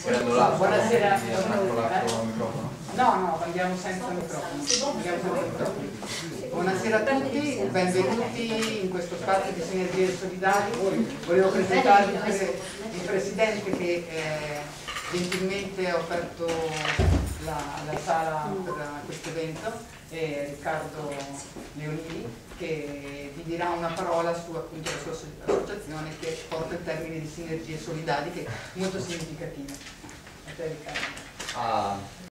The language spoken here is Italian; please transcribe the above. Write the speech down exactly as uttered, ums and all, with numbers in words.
Buonasera. No, no, andiamo senza microfono. Andiamo senza microfono. Buonasera a tutti, benvenuti in questo spazio di Sinergie Solidali. Volevo presentarvi il Presidente che eh, gentilmente ha offerto la, la sala per questo evento, eh, Riccardo Leonini, che vi dirà una parola su appunto la sua associazione che porta il termine di Sinergie Solidali, che è molto significativa. A te, Riccardo. Ah.